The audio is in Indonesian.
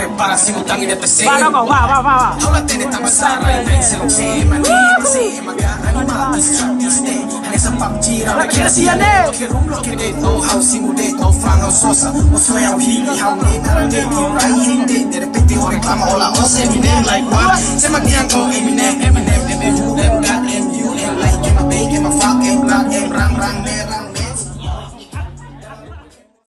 para simutangin at the same. Va. Ahora tiene tan masara na se lo sé, manini maga stay. And sa PUBG ra kaya siya ne. Kirum lo kede to house simulate to fang o sosa. O so ya hili how ne na de right hindi. De repente ho reclama hola o se mi name like what. Se magyan ko Eminem